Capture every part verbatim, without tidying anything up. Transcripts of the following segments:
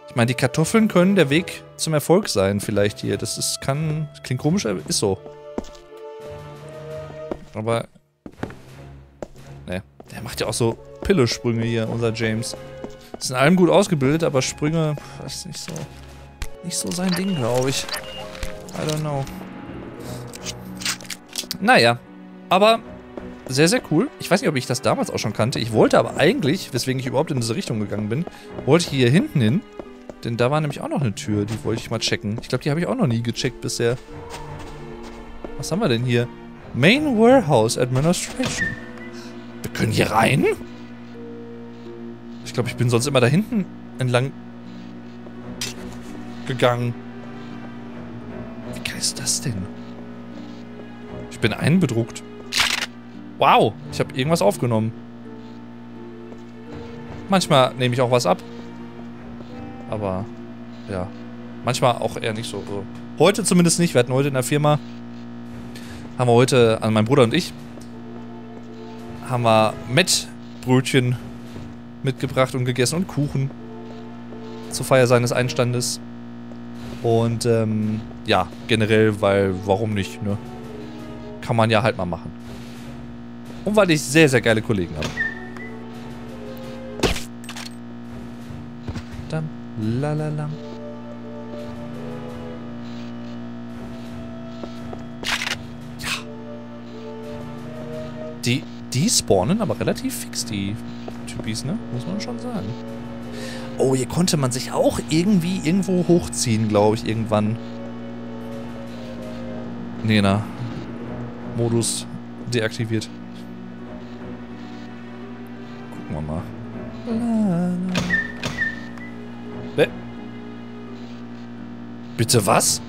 Ich meine, die Kartoffeln können der Weg zum Erfolg sein, vielleicht hier. Das ist, kann, klingt komisch, aber ist so. Aber, ne, der macht ja auch so Pillesprünge hier, unser James. Ist in allem gut ausgebildet, aber Sprünge, das ist nicht so, nicht so sein Ding, glaube ich. I don't know. Naja, aber sehr, sehr cool. Ich weiß nicht, ob ich das damals auch schon kannte. Ich wollte aber eigentlich, weswegen ich überhaupt in diese Richtung gegangen bin, wollte ich hier hinten hin. Denn da war nämlich auch noch eine Tür, die wollte ich mal checken. Ich glaube, die habe ich auch noch nie gecheckt bisher. Was haben wir denn hier? Main Warehouse Administration. Wir können hier rein? Ich glaube, ich bin sonst immer da hinten entlang gegangen. Wie geil ist das denn? Ich bin einbedruckt. Wow, ich habe irgendwas aufgenommen. Manchmal nehme ich auch was ab. Aber, ja. Manchmal auch eher nicht so. so. Heute zumindest nicht. Wir hatten heute in der Firma, haben wir heute, also mein Bruder und ich, haben wir Mettbrötchen mitgebracht und gegessen und Kuchen zur Feier seines Einstandes. Und, ähm, ja, generell, weil, warum nicht, ne? Kann man ja halt mal machen. Und weil ich sehr, sehr geile Kollegen habe. Dann, lalala. Ja. Die, die spawnen aber relativ fix, die Typis, ne? Muss man schon sagen. Oh, hier konnte man sich auch irgendwie irgendwo hochziehen, glaube ich, irgendwann. Nee, na. Modus deaktiviert. Gucken wir mal. Ne? Bitte was?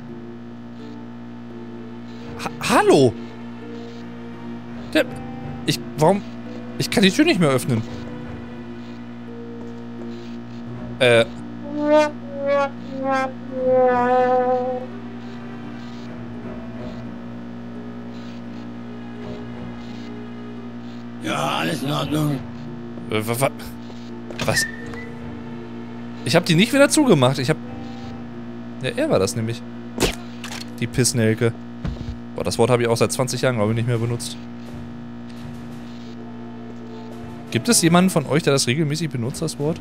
Ha Hallo? Der, ich, warum? Ich kann die Tür nicht mehr öffnen. Äh. Ja, alles in Ordnung. Äh, wa was? Ich habe die nicht wieder zugemacht. Ich habe... Ja, er war das nämlich. Die Pissnelke. Boah, das Wort habe ich auch seit zwanzig Jahren, glaube ich, nicht mehr benutzt. Gibt es jemanden von euch, der das regelmäßig benutzt, das Wort?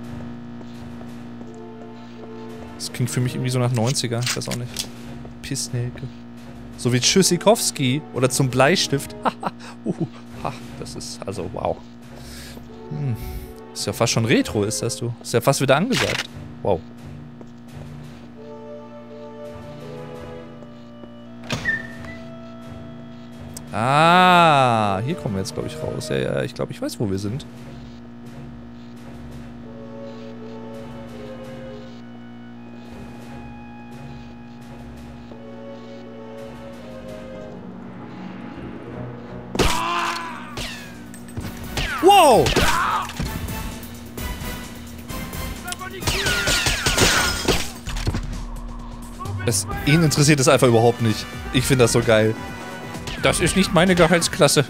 Das klingt für mich irgendwie so nach neunziger. Ich weiß auch nicht. Pissnelke. So wie Tschüssikowski oder zum Bleistift. uh, ha, das ist also wow. Hm. Ist ja fast schon Retro, ist das du? Ist ja fast wieder angesagt. Wow. Ah, hier kommen wir jetzt, glaube ich, raus. Ja, ja, ich glaube, ich weiß, wo wir sind. Wow! Es, ihn interessiert es einfach überhaupt nicht. Ich finde das so geil. Das ist nicht meine Gehaltsklasse.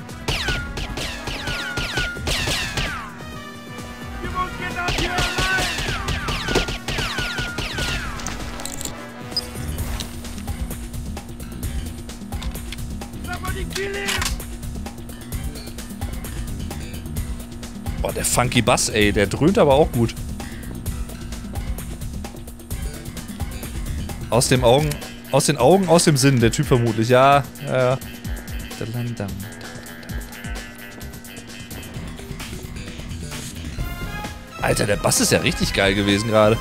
Boah, der Funky Bass, ey, der dröhnt aber auch gut. Aus den Augen, aus den Augen, aus dem Sinn, der Typ vermutlich, ja, ja. Alter, der Bass ist ja richtig geil gewesen gerade.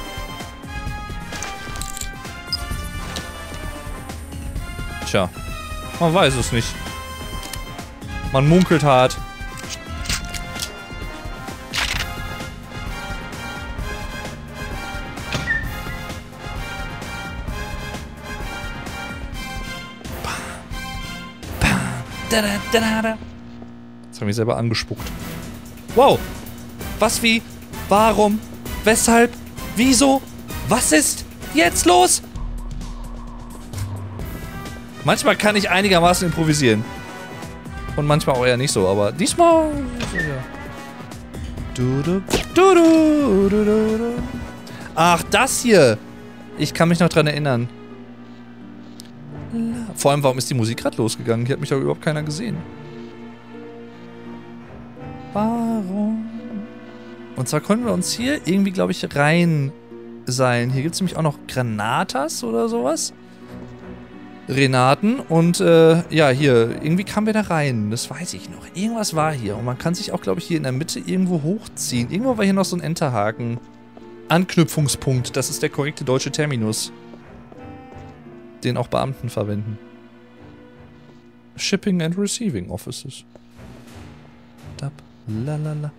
Tja, man weiß es nicht. Man munkelt hart. Jetzt habe ich mich selber angespuckt. Wow! Was, wie? Warum? Weshalb? Wieso? Was ist jetzt los? Manchmal kann ich einigermaßen improvisieren. Und manchmal auch eher nicht so, aber diesmal... Ja. Du, du, du, du, du, du, du. Ach, das hier. Ich kann mich noch dran erinnern. Vor allem, warum ist die Musik gerade losgegangen? Hier hat mich doch überhaupt keiner gesehen. Warum? Und zwar konnten wir uns hier irgendwie, glaube ich, reinseilen. Hier gibt es nämlich auch noch Granatas oder sowas. Renaten. Und äh, ja, hier, irgendwie kamen wir da rein. Das weiß ich noch. Irgendwas war hier. Und man kann sich auch, glaube ich, hier in der Mitte irgendwo hochziehen. Irgendwo war hier noch so ein Enterhaken. Anknüpfungspunkt. Das ist der korrekte deutsche Terminus. Den auch Beamten verwenden. Shipping and Receiving Offices. Dab, lalala.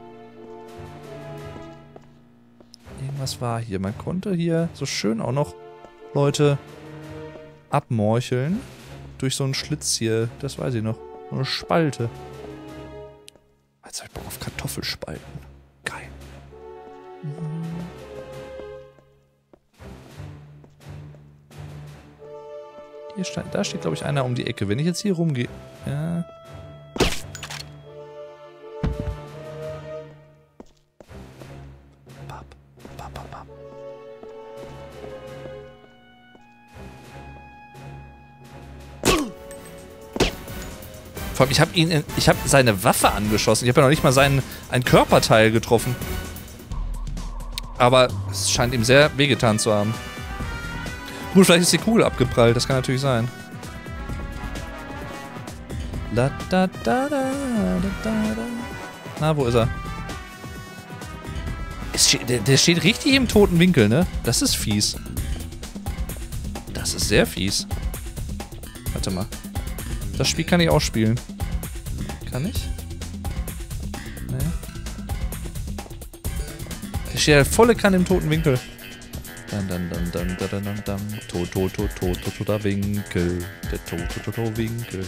Irgendwas war hier. Man konnte hier so schön auch noch Leute abmorcheln. Durch so einen Schlitz hier. Das weiß ich noch. So eine Spalte. Jetzt hab ich Bock auf Kartoffelspalten. Geil. Hier steht, da steht, glaube ich, einer um die Ecke. Wenn ich jetzt hier rumgehe... Ja... Vor allem, ich habe ihn, in, ich habe seine Waffe angeschossen. Ich habe ja noch nicht mal seinen, ein Körperteil getroffen. Aber es scheint ihm sehr wehgetan zu haben. Gut, vielleicht ist die Kugel abgeprallt. Das kann natürlich sein. La, da, da, da, da, da, da. Na, wo ist er? Es steht, der, der steht richtig im toten Winkel, ne? Das ist fies. Das ist sehr fies. Warte mal. Das Spiel kann ich auch spielen. Kann ich? Nee. Der steht ja volle Kanne im toten Winkel. Dann, dann, dann, dann, dann, dann, dann, dann. Tot, tot, tot, tot, tot, toter Winkel. Der tot, tot, tot, tot, Winkel.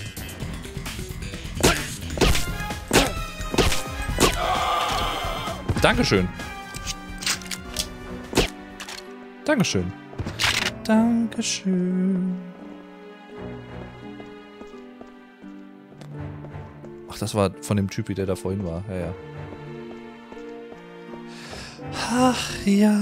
Dankeschön. Dankeschön. Dankeschön. Ach, das war von dem Typi, der da vorhin war. Ja, ja. Ach, ja.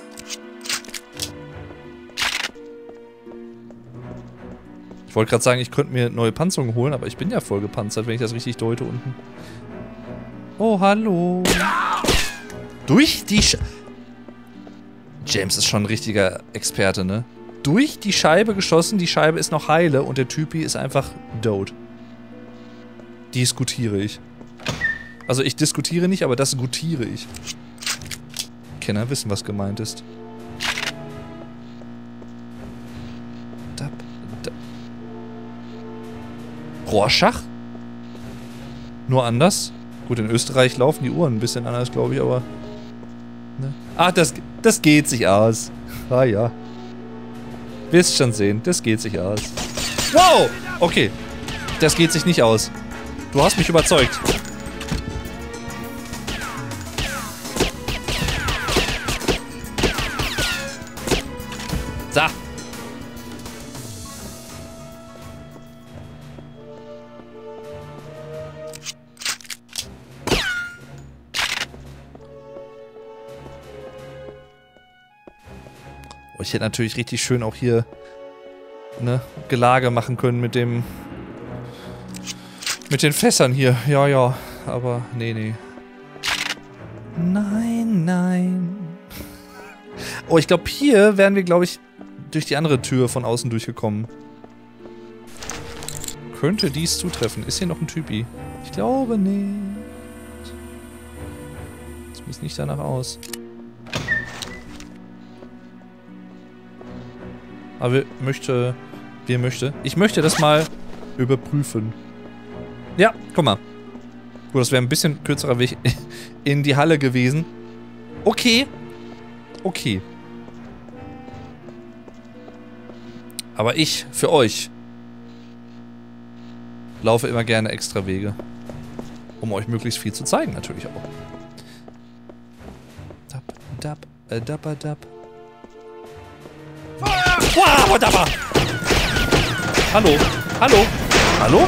Ich wollte gerade sagen, ich könnte mir neue Panzerungen holen, aber ich bin ja voll gepanzert, wenn ich das richtig deute unten. Oh, hallo. Durch die Sch... James ist schon ein richtiger Experte, ne? Durch die Scheibe geschossen, die Scheibe ist noch heile und der Typi ist einfach tot. Diskutiere ich. Also ich diskutiere nicht, aber das gutiere ich. Kenner wissen, was gemeint ist. Dab, dab. Rorschach? Nur anders? Gut, in Österreich laufen die Uhren ein bisschen anders, glaube ich, aber... Ne? Ach, das, das geht sich aus. Ah ja. Wirst schon sehen, das geht sich aus. Wow! Okay. Das geht sich nicht aus. Du hast mich überzeugt. So. Oh, ich hätte natürlich richtig schön auch hier ne, Gelage machen können mit dem Mit den Fässern hier. Ja, ja. Aber, nee, nee. Nein, nein. Oh, ich glaube, hier wären wir, glaube ich, durch die andere Tür von außen durchgekommen. Könnte dies zutreffen? Ist hier noch ein Typi? Ich glaube nicht. Das sieht nicht danach aus. Aber wir möchte... Wir möchte... Ich möchte das mal überprüfen. Ja, guck mal. Gut, das wäre ein bisschen kürzerer Weg in die Halle gewesen. Okay. Okay. Aber ich, für euch, laufe immer gerne extra Wege. Um euch möglichst viel zu zeigen, natürlich auch. Dab, dab, äh, dabba, dab. Wow, dabba! Hallo? Hallo? Hallo?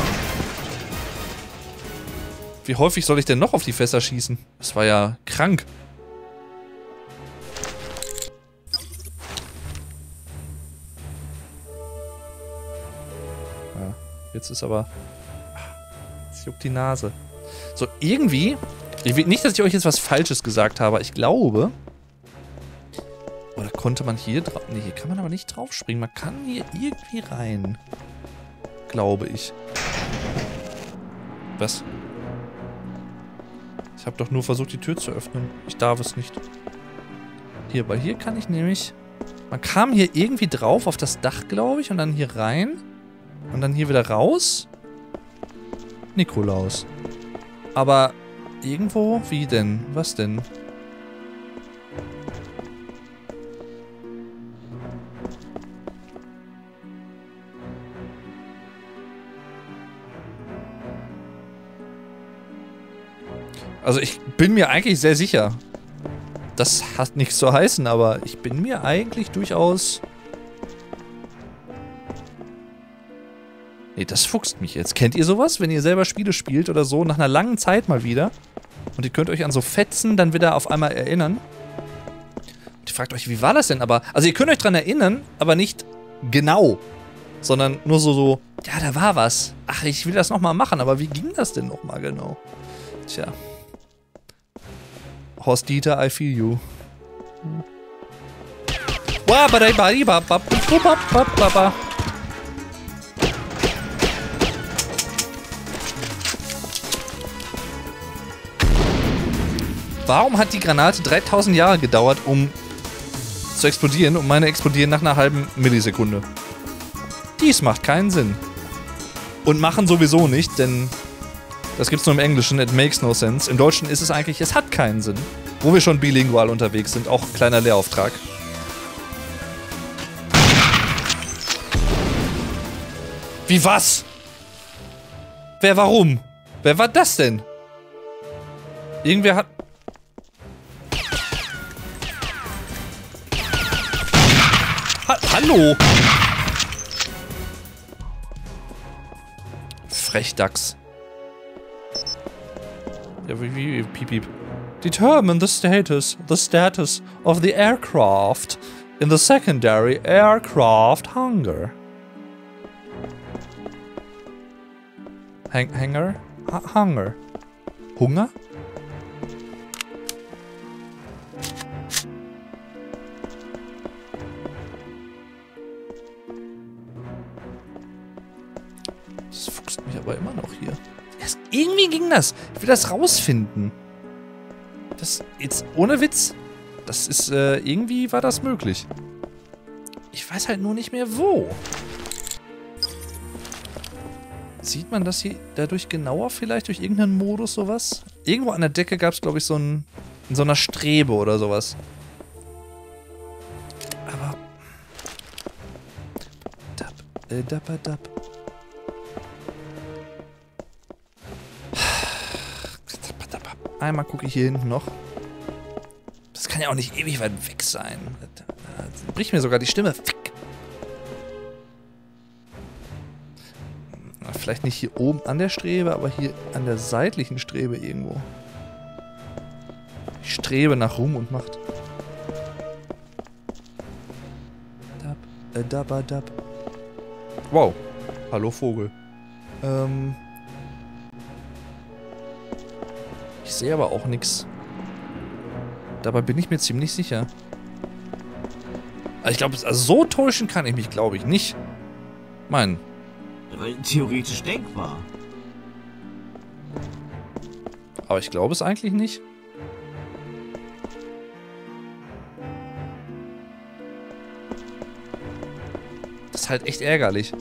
Wie häufig soll ich denn noch auf die Fässer schießen? Das war ja krank. Jetzt ist aber... Es juckt die Nase. So, irgendwie... Ich will nicht, dass ich euch jetzt was Falsches gesagt habe. Ich glaube... Oder konnte man hier drauf... Ne, hier kann man aber nicht drauf springen. Man kann hier irgendwie rein. Glaube ich. Was? Ich habe doch nur versucht, die Tür zu öffnen. Ich darf es nicht. Hier, weil hier kann ich nämlich... Man kam hier irgendwie drauf auf das Dach, glaube ich, und dann hier rein. Und dann hier wieder raus. Nikolaus. Aber irgendwo... Wie denn? Was denn? Also ich bin mir eigentlich sehr sicher. Das hat nichts zu heißen, aber ich bin mir eigentlich durchaus... Nee, das fuchst mich jetzt. Kennt ihr sowas, wenn ihr selber Spiele spielt oder so, nach einer langen Zeit mal wieder? Und ihr könnt euch an so Fetzen dann wieder auf einmal erinnern? Und ihr fragt euch, wie war das denn? Aber, also ihr könnt euch dran erinnern, aber nicht genau. Sondern nur so, so, ja, da war was. Ach, ich will das nochmal machen, aber wie ging das denn nochmal genau? Tja. Horst Dieter, I feel you. Warum hat die Granate dreitausend Jahre gedauert, um zu explodieren und meine explodieren nach einer halben Millisekunde? Dies macht keinen Sinn. Und machen sowieso nicht, denn das gibt's nur im Englischen, it makes no sense. Im Deutschen ist es eigentlich, es hat keinen Sinn. Wo wir schon bilingual unterwegs sind, auch kleiner Lehrauftrag. Wie was? Wer warum? Wer war das denn? Irgendwer hat... Ha Hallo? Frechdachs. Ja, wie, wie, piep, piep. Determine the status, the status of the aircraft in the secondary aircraft hangar. Hang, hangar? Ha Hunger. Hunger? Das fuchst mich aber immer noch hier. Das, irgendwie ging das. Ich will das rausfinden. Das, jetzt ohne Witz. Das ist, äh, irgendwie war das möglich. Ich weiß halt nur nicht mehr wo. Sieht man das hier dadurch genauer vielleicht? Durch irgendeinen Modus sowas? Irgendwo an der Decke gab es, glaube ich, so ein... in so einer Strebe oder sowas. Aber... Dab, äh, dab, dab. Einmal gucke ich hier hinten noch. Das kann ja auch nicht ewig weit weg sein. Das bricht mir sogar die Stimme. Fick. Vielleicht nicht hier oben an der Strebe, aber hier an der seitlichen Strebe irgendwo. Ich strebe nach Ruhm und Macht. Dab, äh, dabba, dab. Wow. Hallo Vogel. Ähm... Ich sehe aber auch nichts. Dabei bin ich mir ziemlich sicher. Also ich glaube, also so täuschen kann ich mich, glaube ich, nicht. Mein. Theoretisch denkbar. Aber ich glaube es eigentlich nicht. Das ist halt echt ärgerlich.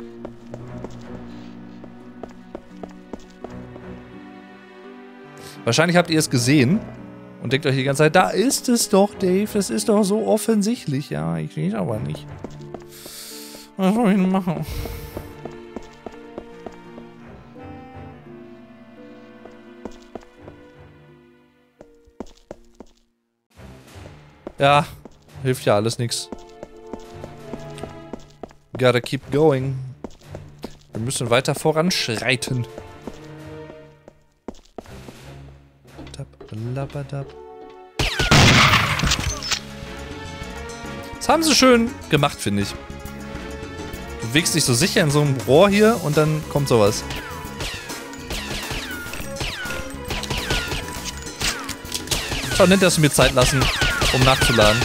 Wahrscheinlich habt ihr es gesehen und denkt euch die ganze Zeit, da ist es doch, Dave, das ist doch so offensichtlich. Ja, ich sehe es aber nicht. Was soll ich denn machen? Ja, hilft ja alles nix. Gotta keep going. Wir müssen weiter voranschreiten. Das haben sie schön gemacht, finde ich. bewegst dich so sicher in so einem Rohr hier und dann kommt sowas. Schon nett, dass du mir Zeit lassen, um nachzuladen.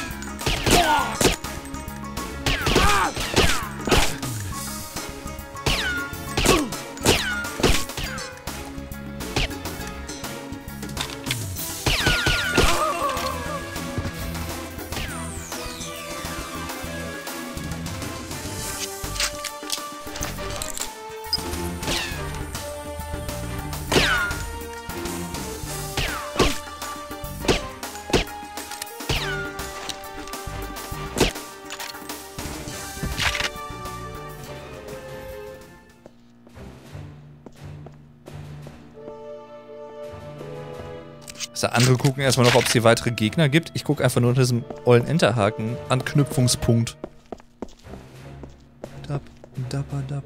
Also andere gucken erstmal noch, ob es hier weitere Gegner gibt. Ich gucke einfach nur unter diesem ollen Enterhaken. Anknüpfungspunkt. Dab, dabba, dab.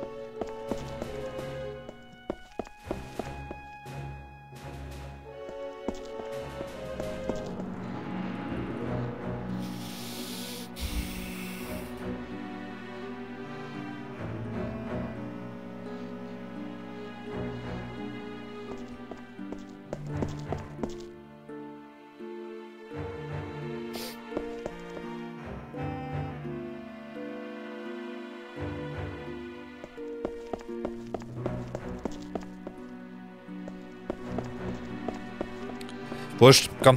Wurscht, komm.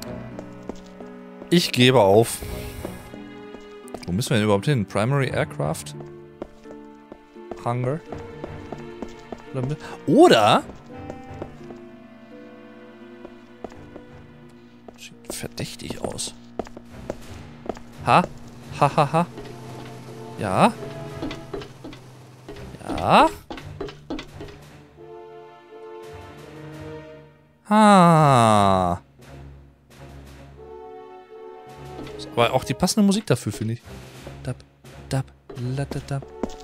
Ich gebe auf. Wo müssen wir denn überhaupt hin? Primary Aircraft? Hunger? Oder? Sieht verdächtig aus. Ha? Ha, ha, ha. Ja? Ja? Ah. Ist aber auch die passende Musik dafür, finde ich. Dab, dab, latadab.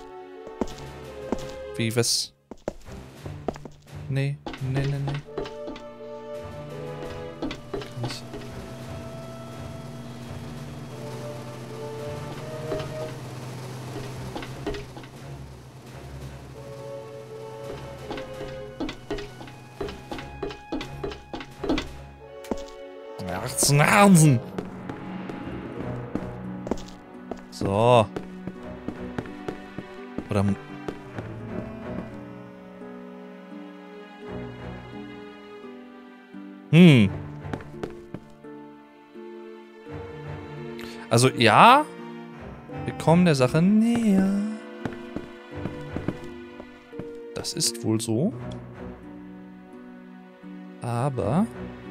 Wie, was? Nee, nee, nee, nee. Kann ich. Herzen. So. Oder... Hm. Also ja, wir kommen der Sache näher. Das ist wohl so. Aber...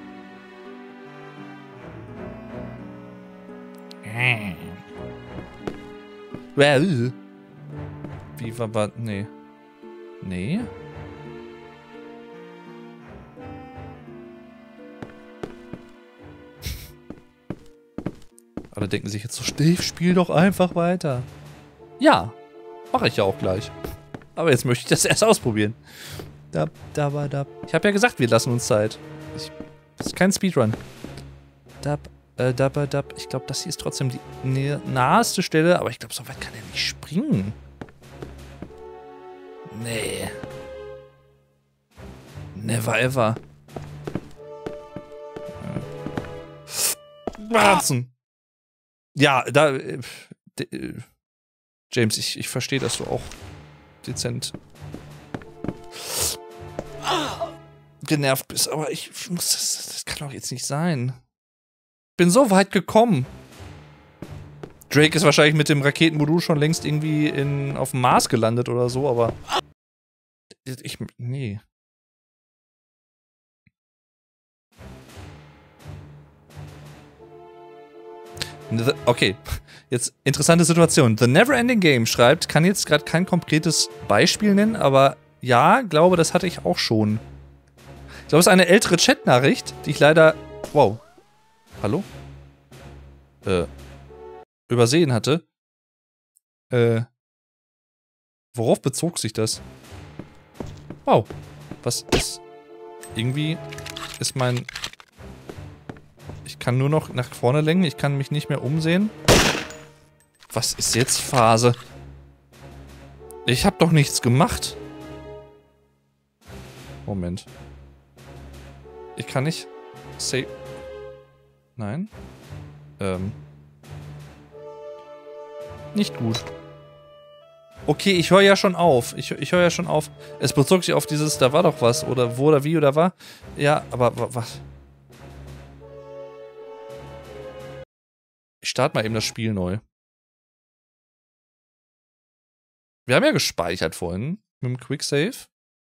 Well. Wie war was? Nee. Nee. Alle denken sich jetzt so, Steve, spiel doch einfach weiter. Ja, mache ich ja auch gleich. Aber jetzt möchte ich das erst ausprobieren. Da, da, da, da. Ich habe ja gesagt, wir lassen uns Zeit. Ich, das ist kein Speedrun. Da, Äh, dab, dab. Ich glaube, das hier ist trotzdem die naheste Stelle, aber ich glaube, so weit kann er nicht springen. Nee. Never ever. Warzen. Ja, da... Äh, äh, James, ich, ich verstehe, dass du auch dezent genervt bist, aber ich muss... Das, das kann doch jetzt nicht sein. Bin so weit gekommen. Drake ist wahrscheinlich mit dem Raketenmodul schon längst irgendwie in, auf dem Mars gelandet oder so, aber... Ich... Nee. Okay, jetzt interessante Situation. The Neverending Game schreibt, kann jetzt gerade kein konkretes Beispiel nennen, aber ja, glaube, das hatte ich auch schon. Ich glaube, es ist eine ältere Chat-Nachricht, die ich leider... Wow. Hallo? Äh, übersehen hatte. Äh, worauf bezog sich das? Wow. Was ist... Irgendwie ist mein... Ich kann nur noch nach vorne lenken, ich kann mich nicht mehr umsehen. Was ist jetzt Phase? Ich hab doch nichts gemacht. Moment. Ich kann nicht... Save... Nein. Ähm... Nicht gut. Okay, ich höre ja schon auf. Ich, ich höre ja schon auf. Es bezog sich auf dieses, da war doch was. Oder wo oder wie oder war. Ja, aber was? Ich starte mal eben das Spiel neu. Wir haben ja gespeichert vorhin mit dem Quicksave.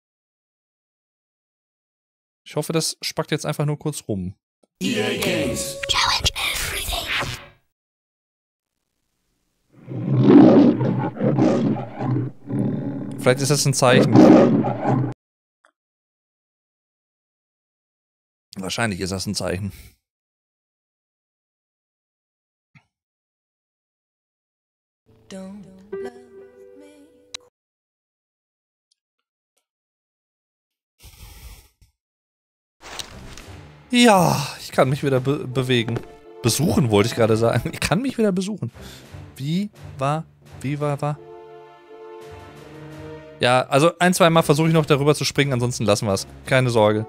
Ich hoffe, das spackt jetzt einfach nur kurz rum. E A Games. Challenge everything. Vielleicht ist das ein Zeichen. Wahrscheinlich ist das ein Zeichen. Don't love me. Ja, ich kann mich wieder be bewegen. Besuchen wollte ich gerade sagen. Ich kann mich wieder besuchen. Wie war, wie war, war? Ja, also ein, zwei Mal versuche ich noch darüber zu springen, ansonsten lassen wir es. Keine Sorge.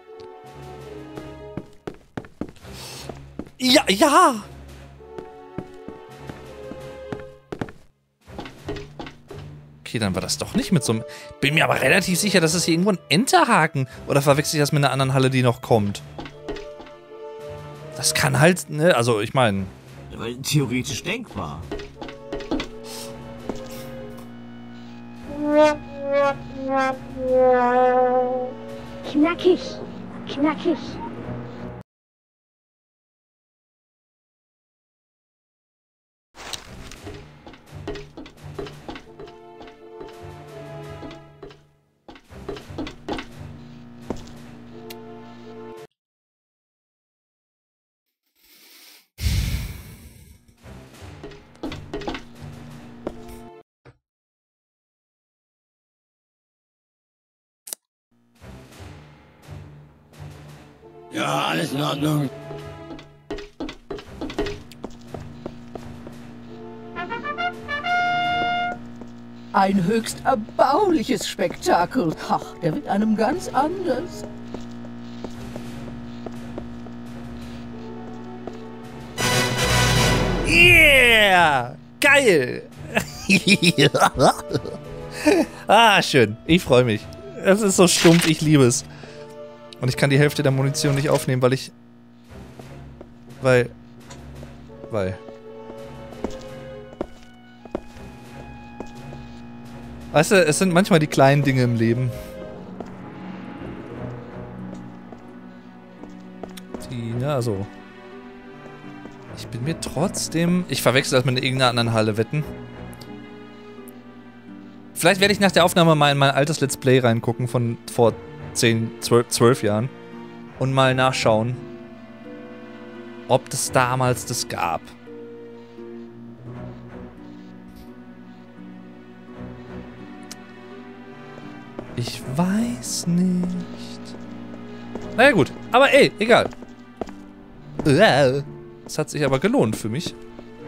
Ja, ja! Okay, dann war das doch nicht mit so einem... Bin mir aber relativ sicher, dass es hier irgendwo ein Enterhaken... Oder verwechsel ich das mit einer anderen Halle, die noch kommt? Das kann halt, ne? Also, ich meine... Theoretisch denkbar. Knackig, knackig. Ja, alles in Ordnung. Ein höchst erbauliches Spektakel. Ach, der wird einem ganz anders. Yeah! Geil! Ah, schön. Ich freue mich. Es ist so stumpf, ich liebe es. Und ich kann die Hälfte der Munition nicht aufnehmen, weil ich... Weil... Weil... Weißt du, es sind manchmal die kleinen Dinge im Leben. Die, ja, also... Ich bin mir trotzdem... Ich verwechsel das mit irgendeiner anderen Halle, wetten. Vielleicht werde ich nach der Aufnahme mal in mein altes Let's Play reingucken von vor zehn, zwölf Jahren. Und mal nachschauen, ob das damals das gab. Ich weiß nicht. Naja gut, aber ey, egal. Es hat sich aber gelohnt für mich.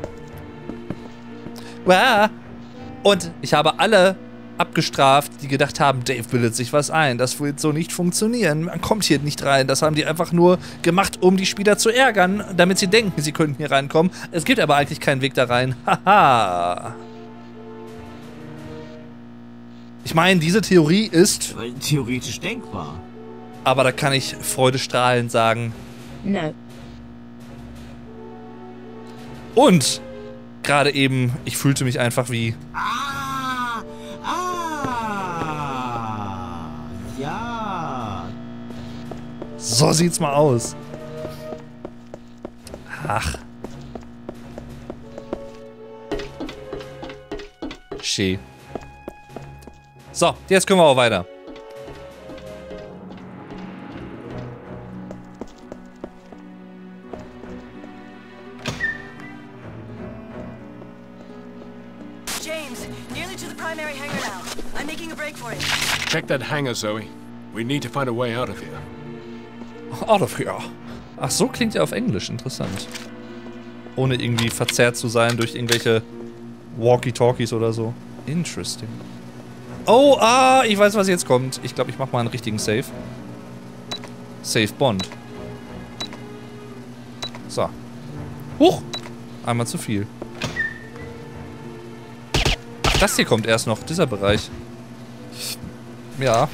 Und ich habe alle abgestraft, die gedacht haben, Dave bildet sich was ein, das wird so nicht funktionieren, man kommt hier nicht rein. Das haben die einfach nur gemacht, um die Spieler zu ärgern, damit sie denken, sie könnten hier reinkommen. Es gibt aber eigentlich keinen Weg da rein. Haha. Ich meine, diese Theorie ist... Theoretisch denkbar. Aber da kann ich freudestrahlend sagen... No. Und gerade eben, ich fühlte mich einfach wie... Ah! Ah! Ja! So sieht's mal aus. Ach. Schön. So, jetzt können wir auch weiter. James, nearly to the primary hangar now. I'm making a break for it. Check that hangar, Zoe. We need to find a way out of here. Out of here. Ach, so klingt ja auf Englisch. Interessant. Ohne irgendwie verzerrt zu sein durch irgendwelche Walkie-Talkies oder so. Interesting. Oh, ah, ich weiß, was jetzt kommt. Ich glaube, ich mache mal einen richtigen Save. Save Bond. So. Huch! Einmal zu viel. Ach, das hier kommt erst noch, dieser Bereich. Ja.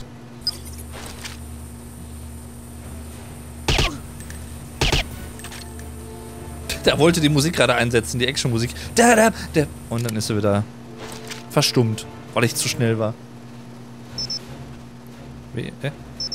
Da wollte die Musik gerade einsetzen, die Action-Musik. Da, da, da. Und dann ist sie wieder verstummt, weil ich zu schnell war. Wie, äh?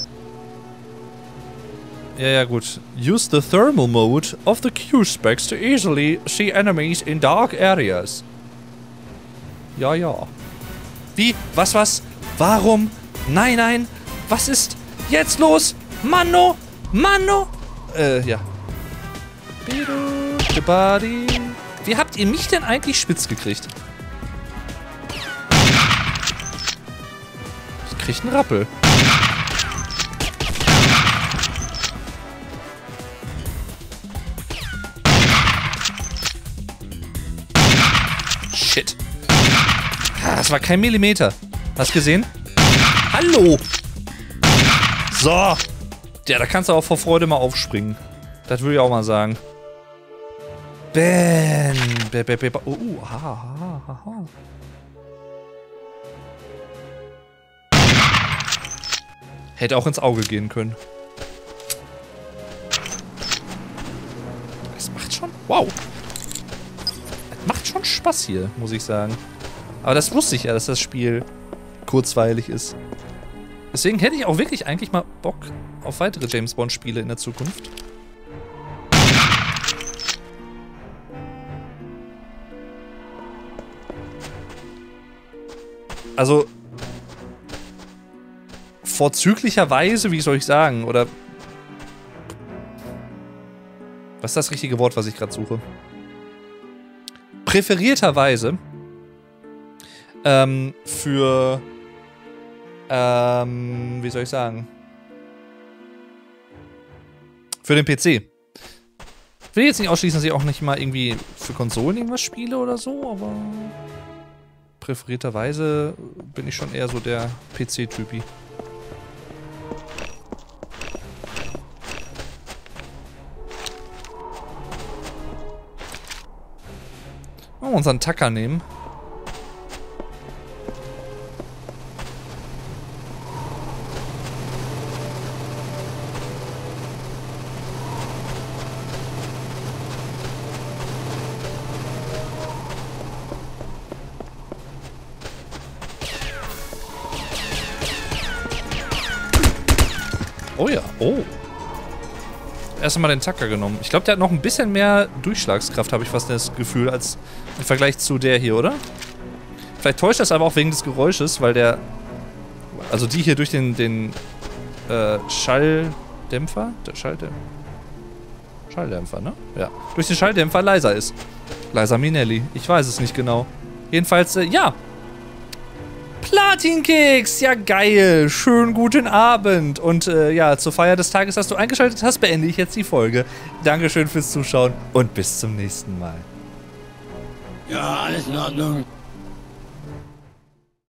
Ja, ja, gut. Use the thermal mode of the Q-Specs to easily see enemies in dark areas. Ja, ja. Wie? Was, was? Warum? Nein, nein. Was ist jetzt los? Manno? Manno? Äh, ja. Wie habt ihr mich denn eigentlich spitz gekriegt? Ich krieg einen Rappel. Shit. Das war kein Millimeter. Hast du gesehen? Hallo! So! Ja, da kannst du auch vor Freude mal aufspringen. Das würde ich auch mal sagen. Ben! Be, be, be, be. Oh, uh, ha, ha, ha, ha. Hätte auch ins Auge gehen können. Es macht schon... Wow! Es macht schon Spaß hier, muss ich sagen. Aber das wusste ich ja, dass das Spiel kurzweilig ist. Deswegen hätte ich auch wirklich eigentlich mal Bock auf weitere James-Bond-Spiele in der Zukunft. Also, vorzüglicherweise, wie soll ich sagen, oder... Was ist das richtige Wort, was ich gerade suche? Präferierterweise ähm, für... Ähm, wie soll ich sagen? Für den P C. Ich will jetzt nicht ausschließen, dass ich auch nicht mal irgendwie für Konsolen irgendwas spiele oder so, aber... Präferierterweise bin ich schon eher so der P C-Typi. Wollen wir unseren Tacker nehmen? Oh ja, oh. Erst einmal den Tacker genommen. Ich glaube, der hat noch ein bisschen mehr Durchschlagskraft, habe ich fast das Gefühl, als im Vergleich zu der hier, oder? Vielleicht täuscht das aber auch wegen des Geräusches, weil der... Also die hier durch den, den äh, Schalldämpfer? Der Schalldämpfer? Schalldämpfer, ne? Ja. Durch den Schalldämpfer leiser ist. Leiser Minelli. Ich weiß es nicht genau. Jedenfalls, äh, ja. Platinkeks! Ja, geil! Schönen guten Abend! Und äh, ja, zur Feier des Tages, dass du eingeschaltet hast, beende ich jetzt die Folge. Dankeschön fürs Zuschauen und bis zum nächsten Mal. Ja, alles in Ordnung.